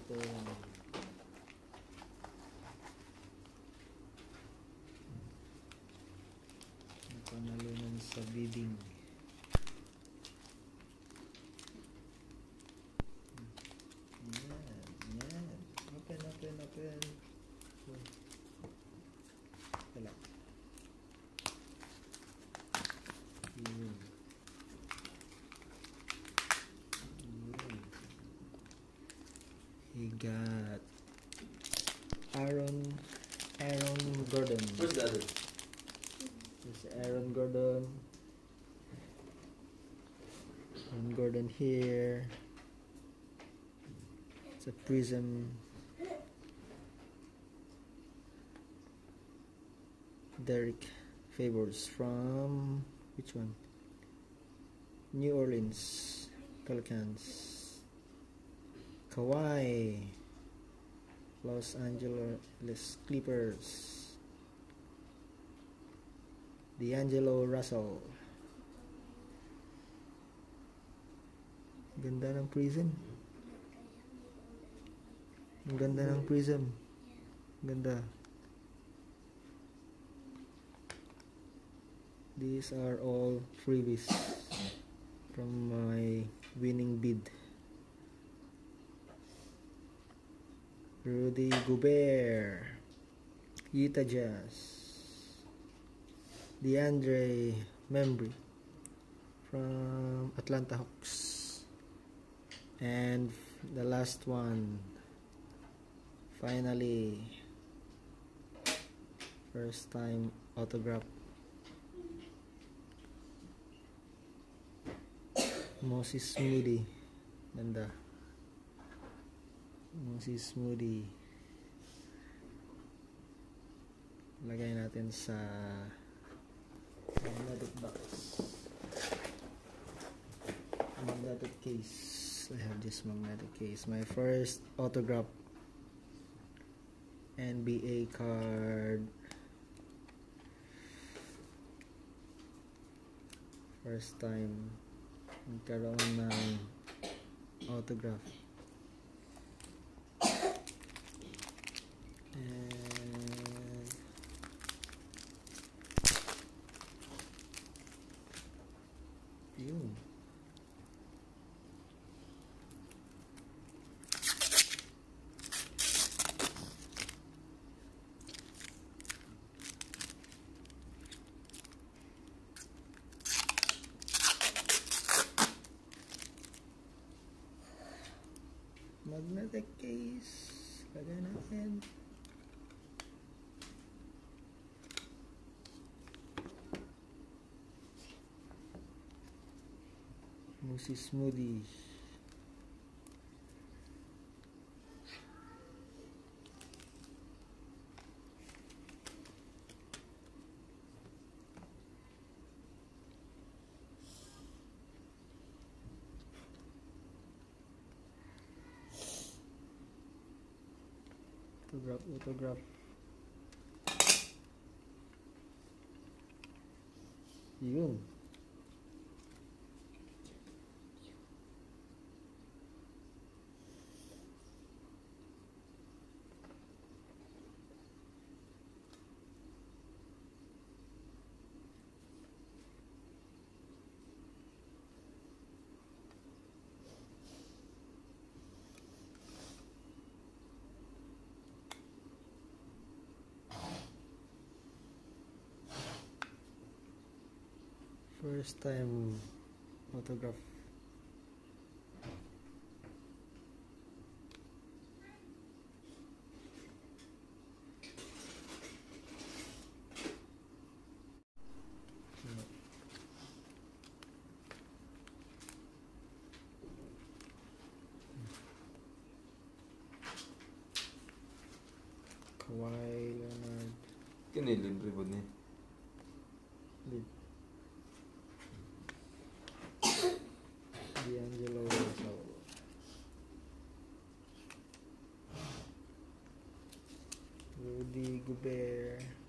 natin. Ang panalunan sa bidding. Yan. Open. Wala. Yun. He got Aaron Gordon. Where's the other? There's Aaron Gordon. Aaron Gordon here. It's a prism. Derek Favors from which one? New Orleans Pelicans. Kawhi, Los Angeles Clippers. D'Angelo Russell. Ganda ng prism. Ang ganda ng prism. Ganda. These are all freebies from my winning bid. Rudy Gobert, Utah Jazz, DeAndre Membry from Atlanta Hawks, and the last one, finally, first time autograph, Moses Moody. Ganda. Moses Moody. Lagay natin sa magnetic box, magnetic case. I have this magnetic case. My first autograph NBA card. First time nagkaroon ng autograph. And yun. Magnetic case. Lagay natin. Moses Moody. Autograph. Yun. First time autograph. Kawhi Leonard. Kinilin ribbon niya. D'Angelo Russell. Rudy Gobert.